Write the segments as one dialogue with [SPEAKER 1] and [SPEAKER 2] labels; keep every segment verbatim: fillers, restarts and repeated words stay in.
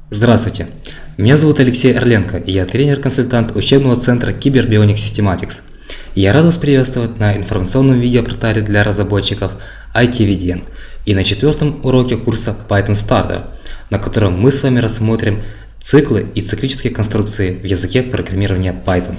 [SPEAKER 1] Здравствуйте, меня зовут Алексей Орленко, и я тренер-консультант учебного центра Cyberbionik Systematics. Я рад вас приветствовать на информационном видеопортале для разработчиков ай ти ви ди эн и на четвертом уроке курса Python Starter, на котором мы с вами рассмотрим циклы и циклические конструкции в языке программирования Python.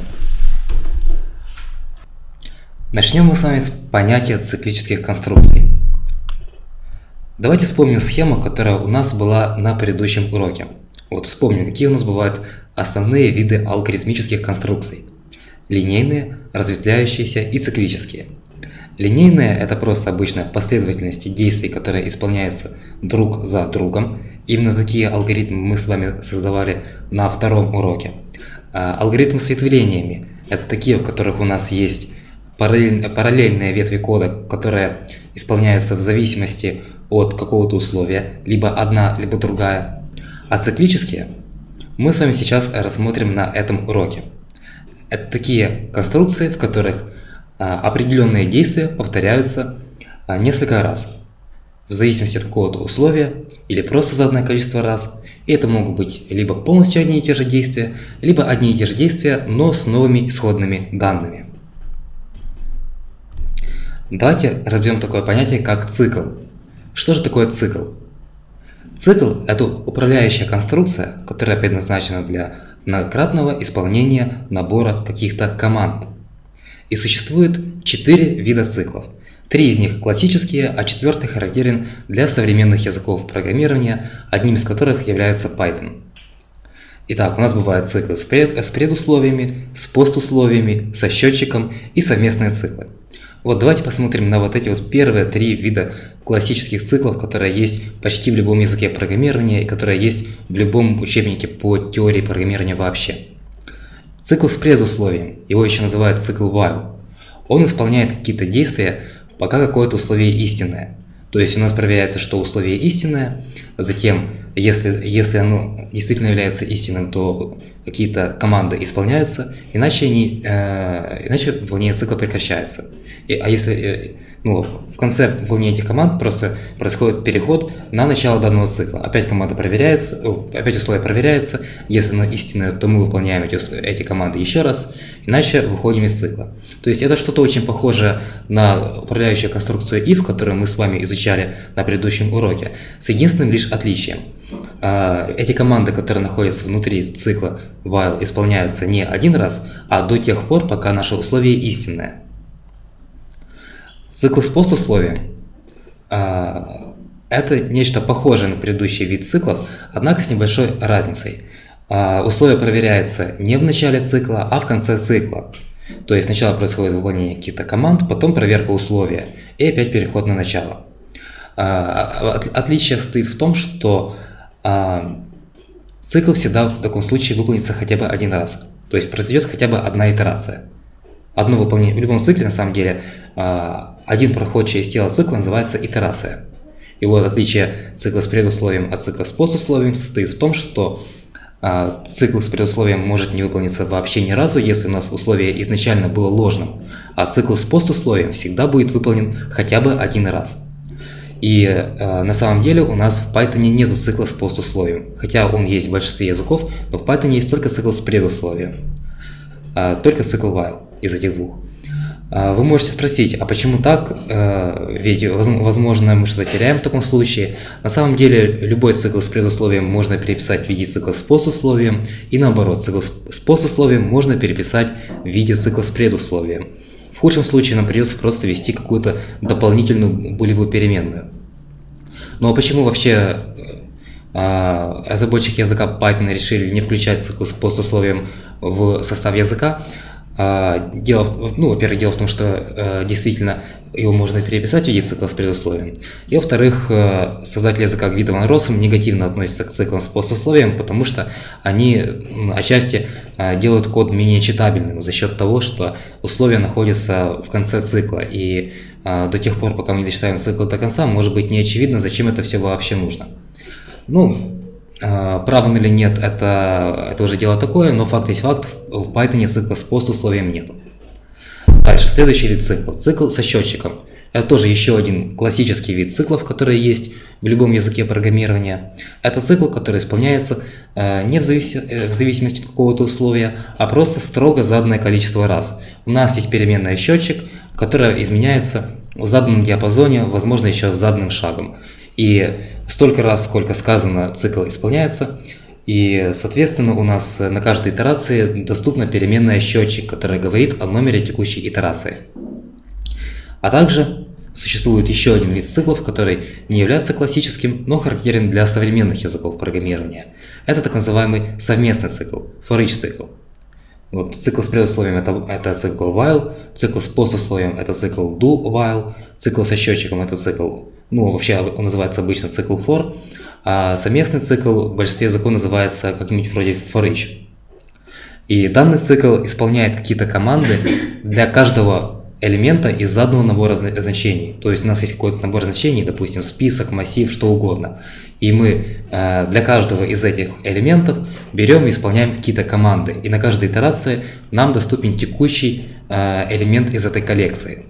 [SPEAKER 1] Начнем мы с вами с понятия циклических конструкций. Давайте вспомним схему, которая у нас была на предыдущем уроке. Вот вспомним, какие у нас бывают основные виды алгоритмических конструкций. Линейные, разветвляющиеся и циклические. Линейные – это просто обычная последовательность действий, которые исполняются друг за другом. Именно такие алгоритмы мы с вами создавали на втором уроке. А алгоритмы с ветвлениями – это такие, в которых у нас есть параллельные ветви кода, которые исполняются в зависимости от какого-то условия, либо одна, либо другая. А циклические мы с вами сейчас рассмотрим на этом уроке. Это такие конструкции, в которых а, определенные действия повторяются а, несколько раз, в зависимости от какого-то условия или просто заданное количество раз. И это могут быть либо полностью одни и те же действия, либо одни и те же действия, но с новыми исходными данными. Давайте разберем такое понятие, как цикл. Что же такое цикл? Цикл – это управляющая конструкция, которая предназначена для многократного исполнения набора каких-то команд. И существует четыре вида циклов. Три из них классические, а четвертый характерен для современных языков программирования, одним из которых является Python. Итак, у нас бывают циклы с, пред, с предусловиями, с постусловиями, со счетчиком и совместные циклы. Вот давайте посмотрим на вот эти вот первые три вида классических циклов, которые есть почти в любом языке программирования и которые есть в любом учебнике по теории программирования вообще. Цикл с предусловием, его еще называют цикл while. Он исполняет какие-то действия, пока какое-то условие истинное. То есть у нас проверяется, что условие истинное, затем, если, если оно действительно является истинным, то какие-то команды исполняются, иначе, они, э, иначе выполнение цикла прекращается. И, а если э, ну, в конце выполнения этих команд просто происходит переход на начало данного цикла. Опять команда проверяется, опять условие проверяется, если оно истинное, то мы выполняем эти, эти команды еще раз, иначе выходим из цикла. То есть это что-то очень похожее на управляющую конструкцию if, которую мы с вами изучали на предыдущем уроке, с единственным лишь отличием. Эти команды, которые находятся внутри цикла while, исполняются не один раз, а до тех пор, пока наше условие истинное. Цикл с постусловием – это нечто похожее на предыдущий вид циклов, однако с небольшой разницей. Условие проверяется не в начале цикла, а в конце цикла. То есть сначала происходит выполнение каких-то команд, потом проверка условия и опять переход на начало. Отличие состоит в том, что цикл всегда в таком случае выполнится хотя бы один раз. То есть произойдет хотя бы одна итерация. Одно выполнение. В любом цикле, на самом деле, один проход через тело цикла называется итерация. И вот отличие цикла с предусловием от цикла с постусловием состоит в том, что цикл с предусловием может не выполниться вообще ни разу, если у нас условие изначально было ложным, а цикл с постусловием всегда будет выполнен хотя бы один раз. И э, на самом деле у нас в Python нет цикла с постусловием, хотя он есть в большинстве языков, но в Python есть только цикл с предусловием, э, только цикл while из этих двух. Э, вы можете спросить, а почему так? Э, ведь возможно мы что-то теряем в таком случае. На самом деле любой цикл с предусловием можно переписать в виде цикла с постусловием, и наоборот, цикл с постусловием можно переписать в виде цикла с предусловием. В худшем случае нам придется просто ввести какую-то дополнительную булевую переменную. Ну а почему вообще э, разработчики языка Python решили не включать цикл с постусловием в состав языка? Э, дело, ну, во-первых, дело в том, что э, действительно его можно переписать в виде цикла с предусловием. И во-вторых, э, создатели языка Гвидо ван Россум негативно относятся к циклам с постусловием, потому что они э, отчасти э, делают код менее читабельным за счет того, что условия находятся в конце цикла. И э, до тех пор, пока мы не дочитаем цикл до конца, может быть не очевидно, зачем это все вообще нужно. Ну, э, прав он или нет, это, это уже дело такое, но факт есть факт, в, в Python цикла с постусловием нету. Дальше, следующий вид цикла. Цикл со счетчиком. Это тоже еще один классический вид циклов, который есть в любом языке программирования. Это цикл, который исполняется э, не в, зависи, э, в зависимости от какого-то условия, а просто строго заданное количество раз. У нас есть переменная счетчик, которая изменяется в заданном диапазоне, возможно, еще с заданным шагом. И столько раз, сколько сказано, цикл исполняется. И, соответственно, у нас на каждой итерации доступна переменная счетчик, которая говорит о номере текущей итерации. А также существует еще один вид циклов, который не является классическим, но характерен для современных языков программирования. Это так называемый совместный цикл, for each цикл. Вот, цикл с предусловием это, это цикл while, цикл с послусловием это цикл do while, цикл со счетчиком это цикл, ну вообще он называется обычно цикл for, а совместный цикл в большинстве языков называется как-нибудь вроде for each. И данный цикл исполняет какие-то команды для каждого элемента из заданного набора значений. То есть у нас есть какой-то набор значений, допустим, список, массив, что угодно. И мы э, для каждого из этих элементов берем и исполняем какие-то команды. И на каждой итерации нам доступен текущий э, элемент из этой коллекции.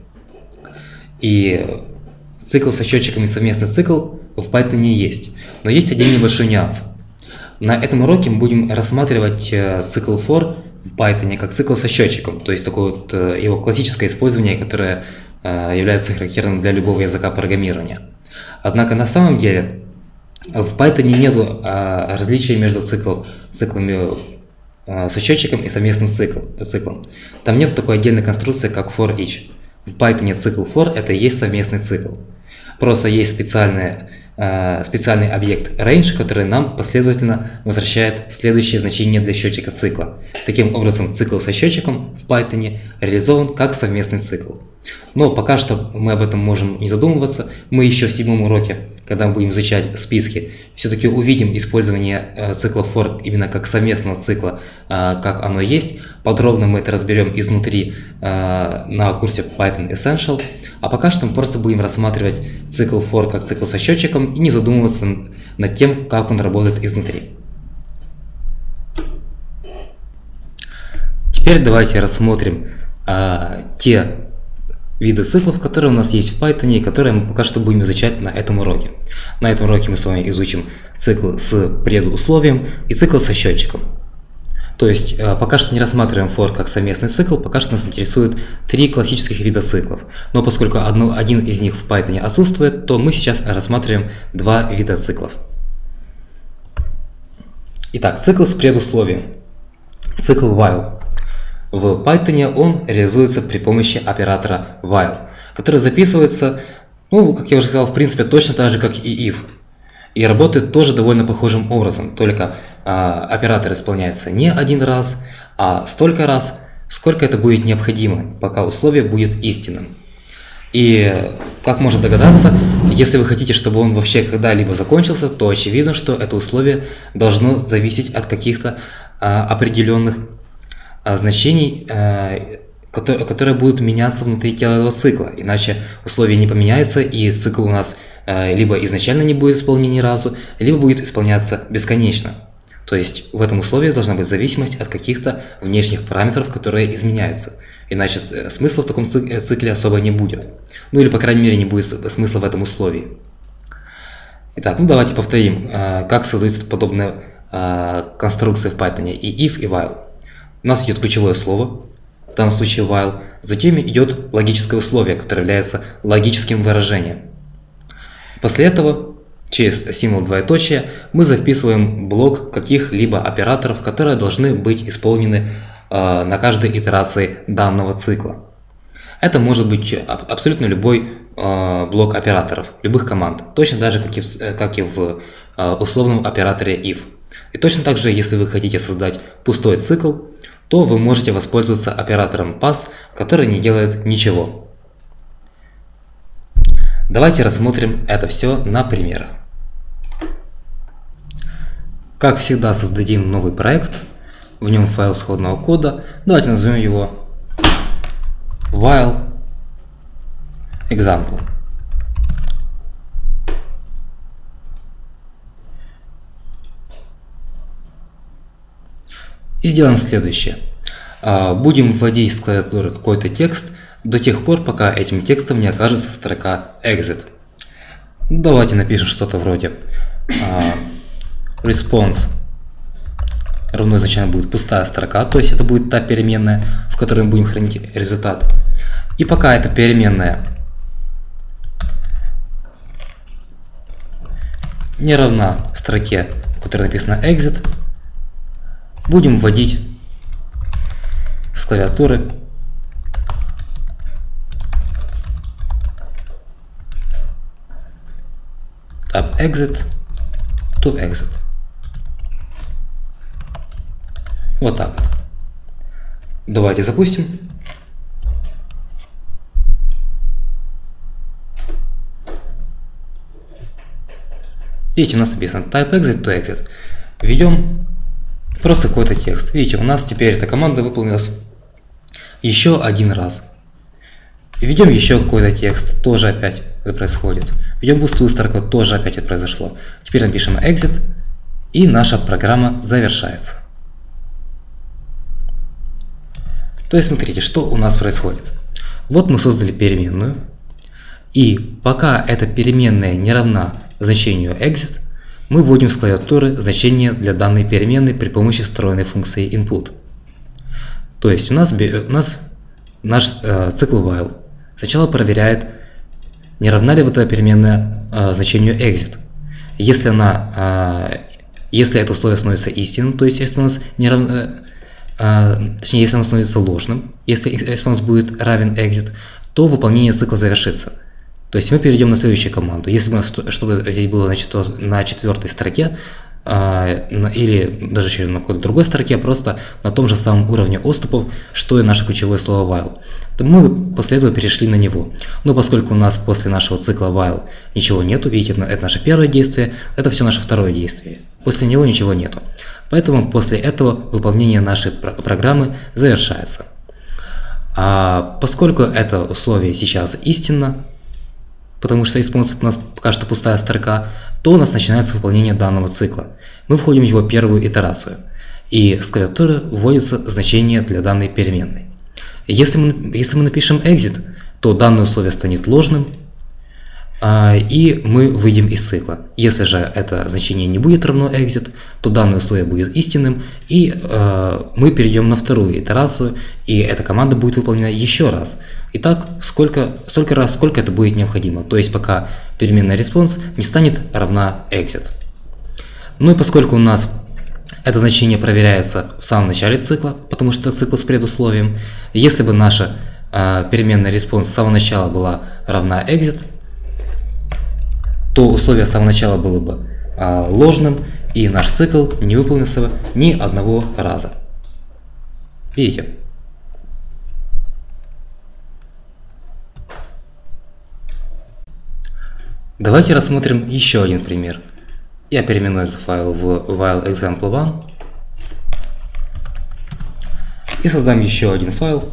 [SPEAKER 1] И цикл со счетчиком и совместный цикл в Python есть. Но есть один небольшой нюанс. На этом уроке мы будем рассматривать э, цикл for в Python как цикл со счетчиком, то есть такое вот его классическое использование, которое э, является характерным для любого языка программирования. Однако на самом деле в Python нет э, различия между цикл, циклами э, со счетчиком и совместным цикл, циклом. Там нет такой отдельной конструкции, как for each. В Python цикл for это и есть совместный цикл. Просто есть специальная специальный объект range, который нам последовательно возвращает следующее значение для счетчика цикла. Таким образом, цикл со счетчиком в Python реализован как совместный цикл. Но пока что мы об этом можем не задумываться. Мы еще в седьмом уроке, когда мы будем изучать списки, все-таки увидим использование цикла for именно как совместного цикла, как оно есть. Подробно мы это разберем изнутри на курсе Python Essential. А пока что мы просто будем рассматривать цикл for как цикл со счетчиком и не задумываться над тем, как он работает изнутри. Теперь давайте рассмотрим а, те виды циклов, которые у нас есть в Python и которые мы пока что будем изучать на этом уроке. На этом уроке мы с вами изучим цикл с предусловием и цикл со счетчиком. То есть пока что не рассматриваем for как совместный цикл, пока что нас интересует три классических вида циклов. Но поскольку одно, один из них в Python отсутствует, то мы сейчас рассматриваем два вида циклов. Итак, цикл с предусловием. Цикл while. В Python он реализуется при помощи оператора while, который записывается, ну, как я уже сказал, в принципе точно так же, как и if. И работает тоже довольно похожим образом, только а, оператор исполняется не один раз, а столько раз, сколько это будет необходимо, пока условие будет истинным. И, как можно догадаться, если вы хотите, чтобы он вообще когда-либо закончился, то очевидно, что это условие должно зависеть от каких-то а, определенных а, значений, а, которые, которые будут меняться внутри тела этого цикла. Иначе условие не поменяется, и цикл у нас а, либо изначально не будет исполнен ни разу, либо будет исполняться бесконечно. То есть в этом условии должна быть зависимость от каких-то внешних параметров, которые изменяются. Иначе смысла в таком цикле особо не будет. Ну или, по крайней мере, не будет смысла в этом условии. Итак, ну давайте повторим, как создаются подобные конструкции в Python и if, и while. У нас идет ключевое слово, в данном случае while. Затем идет логическое условие, которое является логическим выражением. После этого через символ двоеточия мы записываем блок каких-либо операторов, которые должны быть исполнены э, на каждой итерации данного цикла. Это может быть абсолютно любой э, блок операторов, любых команд, точно так же, как и в, как и в э, условном операторе if. И точно так же, если вы хотите создать пустой цикл, то вы можете воспользоваться оператором pass, который не делает ничего. Давайте рассмотрим это все на примерах. Как всегда, создадим новый проект, в нем файл исходного кода. Давайте назовем его while example. И сделаем следующее. Будем вводить с клавиатуры какой-то текст. до тех пор, пока этим текстом не окажется строка exit. Давайте напишем что-то вроде uh, response равно изначально будет пустая строка, то есть это будет та переменная, в которой мы будем хранить результат. И пока эта переменная не равна строке, в которой написано exit, будем вводить с клавиатуры tab exit to exit. Вот так вот. Давайте запустим. Видите, у нас написано type exit to exit. Введем просто какой-то текст. Видите, у нас теперь эта команда выполнилась еще один раз. Введем еще какой-то текст, тоже опять это происходит. Введем пустую строку, тоже опять это произошло. Теперь напишем exit, и наша программа завершается. То есть смотрите, что у нас происходит. Вот мы создали переменную, и пока эта переменная не равна значению exit, мы вводим с клавиатуры значение для данной переменной при помощи встроенной функции input. То есть у нас, у нас наш э, цикл while сначала проверяет, не равна ли вот эта переменная э, значению exit. Если она, э, если это условие становится истинным, то есть если у нас не равно, э, точнее, если оно становится ложным, если, если у нас будет равен exit, то выполнение цикла завершится. То есть мы перейдем на следующую команду. Если бы у нас что-то здесь было на, четвер на четвертой строке, э, или даже еще на какой-то другой строке, просто на том же самом уровне отступов, что и наше ключевое слово while, то мы бы после этого перешли на него. Но поскольку у нас после нашего цикла while ничего нету, видите, это наше первое действие, это все наше второе действие. После него ничего нету. Поэтому после этого выполнение нашей про программы завершается. А поскольку это условие сейчас истинно, потому что исполнится у нас пока что пустая строка, то у нас начинается выполнение данного цикла. Мы входим в его первую итерацию, и с клавиатуры вводится значение для данной переменной. Если мы, если мы напишем exit, то данное условие станет ложным, и мы выйдем из цикла. Если же это значение не будет равно exit, то данное условие будет истинным, и э, мы перейдем на вторую итерацию, и эта команда будет выполнена еще раз. Итак, сколько, сколько раз, сколько это будет необходимо, то есть пока переменная response не станет равна exit. Ну и поскольку у нас это значение проверяется в самом начале цикла, потому что это цикл с предусловием, если бы наша э, переменная response с самого начала была равна exit, то условие с самого начала было бы а, ложным, и наш цикл не выполнился бы ни одного раза. Видите? Давайте рассмотрим еще один пример. Я переименую этот файл в while example one и создам еще один файл.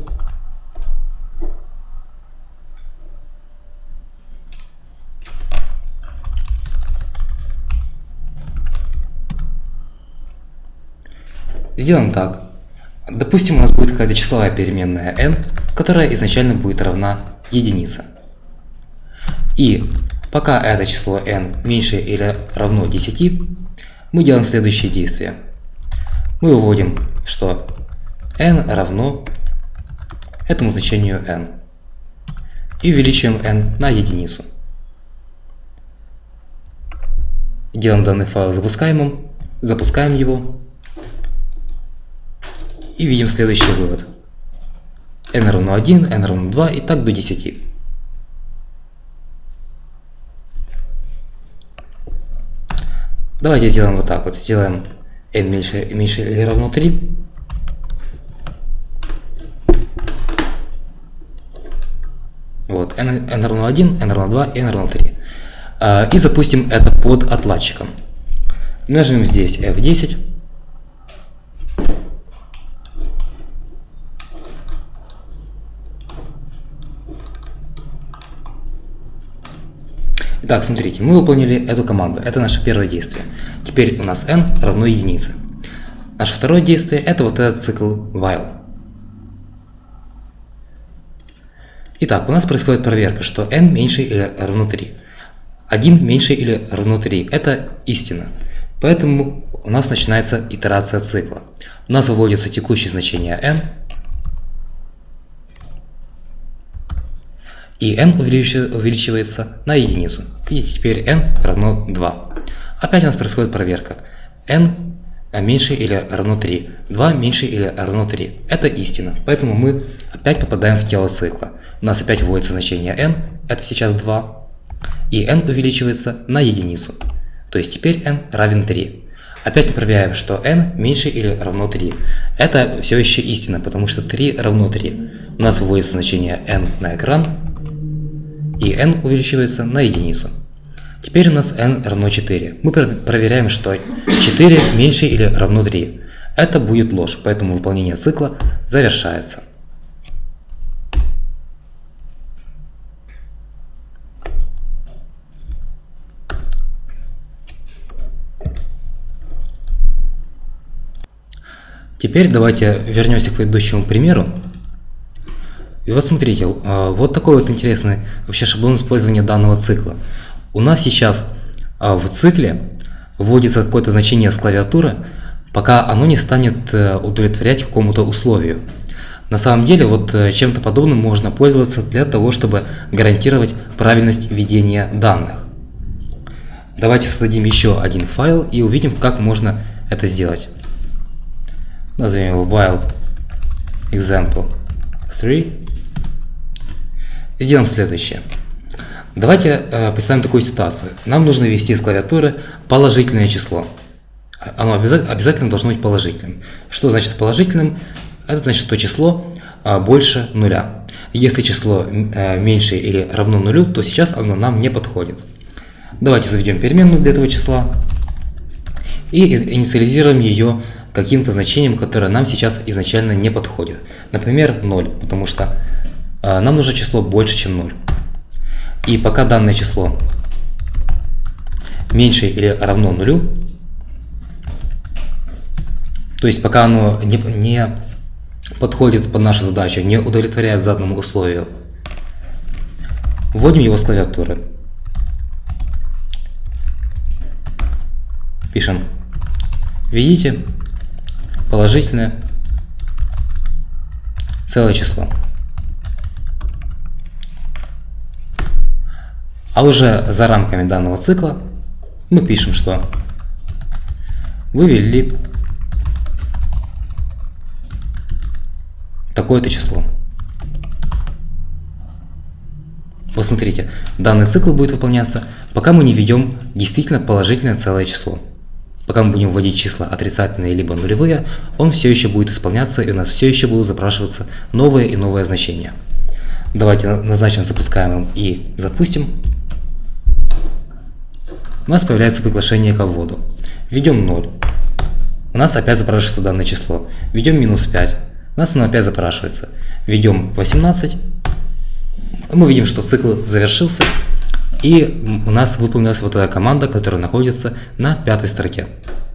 [SPEAKER 1] Сделаем так. Допустим, у нас будет какая-то числовая переменная n, которая изначально будет равна единице. И пока это число n меньше или равно десяти, мы делаем следующие действия. Мы выводим, что n равно этому значению n. И увеличиваем n на единицу. Делаем данный файл запускаемым, запускаем его. И видим следующий вывод. n равно один, n равно два и так до десяти. Давайте сделаем вот так вот. Сделаем n меньше, меньше или равно три. Вот, n, n равно один, n равно два, n равно три. А, и запустим это под отладчиком. Нажмем здесь эф десять. Итак, смотрите, мы выполнили эту команду. Это наше первое действие. Теперь у нас n равно единице. Наше второе действие — это вот этот цикл while. Итак, у нас происходит проверка, что n меньше или равно три. один меньше или равно три – это истина. Поэтому у нас начинается итерация цикла. У нас выводится текущее значение n, и n увеличивается на единицу. Видите, теперь n равно два. Опять у нас происходит проверка. n меньше или равно три. два меньше или равно три. Это истина. Поэтому мы опять попадаем в тело цикла. У нас опять вводится значение n, это сейчас два, и n увеличивается на единицу. То есть теперь n равен три. Опять мы проверяем, что n меньше или равно три. Это все еще истина, потому что три равно три. У нас вводится значение n на экран, и n увеличивается на единицу. Теперь у нас n равно четыре. Мы проверяем, что четыре меньше или равно три. Это будет ложь, поэтому выполнение цикла завершается. Теперь давайте вернемся к предыдущему примеру. И вот смотрите, вот такой вот интересный вообще шаблон использования данного цикла. У нас сейчас в цикле вводится какое-то значение с клавиатуры, пока оно не станет удовлетворять какому-то условию. На самом деле, вот чем-то подобным можно пользоваться для того, чтобы гарантировать правильность введения данных. Давайте создадим еще один файл и увидим, как можно это сделать. Назовем его while example три. И сделаем следующее. Давайте э, представим такую ситуацию. Нам нужно ввести с клавиатуры положительное число. Оно обязательно, обязательно должно быть положительным. Что значит положительным? Это значит, что число э, больше нуля. Если число э, меньше или равно нулю, то сейчас оно нам не подходит. Давайте заведем переменную для этого числа и инициализируем ее каким-то значением, которое нам сейчас изначально не подходит. Например, ноль, потому что э, нам нужно число больше, чем ноль. И пока данное число меньше или равно нулю, то есть пока оно не, не подходит под нашу задачу, не удовлетворяет заданному условию, вводим его с клавиатуры. Пишем «Введите положительное целое число». А уже за рамками данного цикла мы пишем, что вы ввели такое-то число. Посмотрите, данный цикл будет выполняться, пока мы не введем действительно положительное целое число. Пока мы будем вводить числа отрицательные либо нулевые, он все еще будет исполняться, и у нас все еще будут запрашиваться новые и новые значения. Давайте назначим запускаемым и запустим. У нас появляется приглашение к вводу. Введем ноль. У нас опять запрашивается данное число. Введем минус пять. У нас оно опять запрашивается. Введем восемнадцать. Мы видим, что цикл завершился. И у нас выполнилась вот эта команда, которая находится на пятой строке.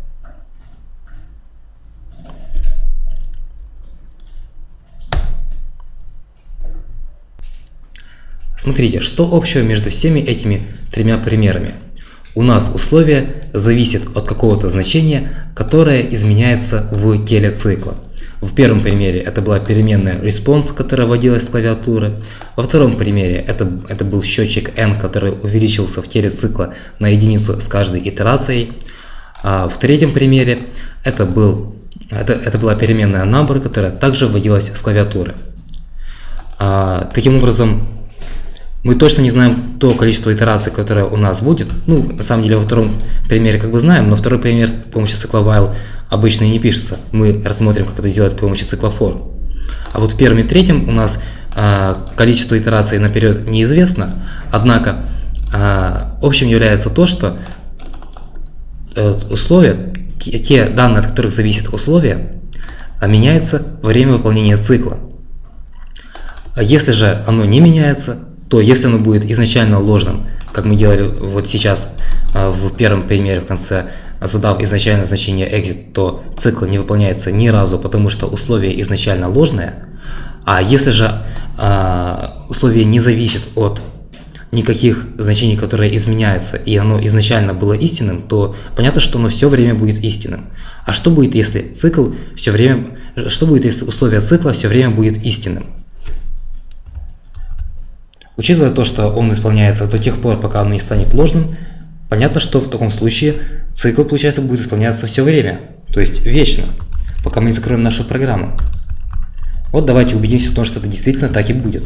[SPEAKER 1] Смотрите, что общего между всеми этими тремя примерами. У нас условие зависит от какого-то значения, которое изменяется в теле цикла. В первом примере это была переменная response, которая вводилась с клавиатуры. Во втором примере это, это был счетчик n, который увеличился в теле цикла на единицу с каждой итерацией. А в третьем примере это, был, это, это была переменная number, которая также вводилась с клавиатуры. А, таким образом, мы точно не знаем то количество итераций, которое у нас будет. Ну, на самом деле, во втором примере как бы знаем, но второй пример с помощью цикла while обычно и не пишется. Мы рассмотрим, как это сделать с помощью цикла for. А вот в первом и третьем у нас э, количество итераций наперед неизвестно, однако э, общим является то, что э, условия, те, те данные, от которых зависит условие, э, меняются во время выполнения цикла. Если же оно не меняется, то если оно будет изначально ложным, как мы делали вот сейчас в первом примере в конце, задав изначально значение exit, то цикл не выполняется ни разу, потому что условие изначально ложное. А если же а, условие не зависит от никаких значений, которые изменяются, и оно изначально было истинным, то понятно, что оно все время будет истинным. А что будет, если цикл все время, что будет, если условие цикла все время будет истинным? Учитывая то, что он исполняется до тех пор, пока он не станет ложным, понятно, что в таком случае цикл, получается, будет исполняться все время, то есть вечно, пока мы не закроем нашу программу. Вот давайте убедимся в том, что это действительно так и будет.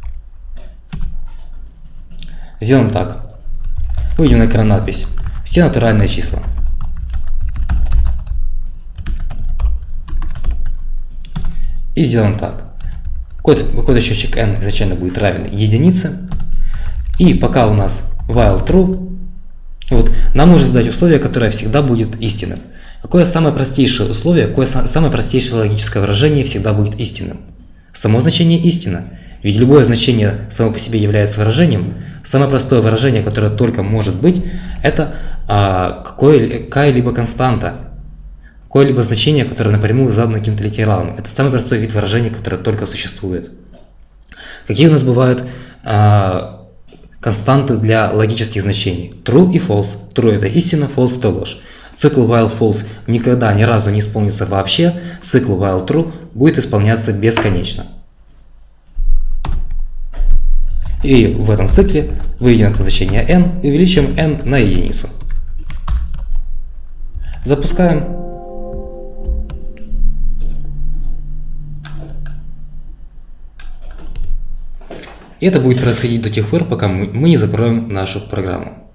[SPEAKER 1] Сделаем так. Выведем на экран надпись «Все натуральные числа». И сделаем так. Какой-то счетчик n изначально будет равен единице. И пока у нас while true, вот, нам нужно задать условие, которое всегда будет истинным. Какое самое простейшее условие, какое самое простейшее логическое выражение всегда будет истинным? Само значение истина. Ведь любое значение само по себе является выражением. Самое простое выражение, которое только может быть, это а, какая-либо константа, какое-либо значение, которое напрямую задано каким-то литералом. Это самый простой вид выражения, который только существует. Какие у нас бывают а, константы для логических значений? True и false. True – это истина, false – это ложь. Цикл while false никогда ни разу не исполнится вообще, цикл while true будет исполняться бесконечно. И в этом цикле выведем это значение n и увеличим n на единицу. Запускаем. И это будет происходить до тех пор, пока мы не закроем нашу программу.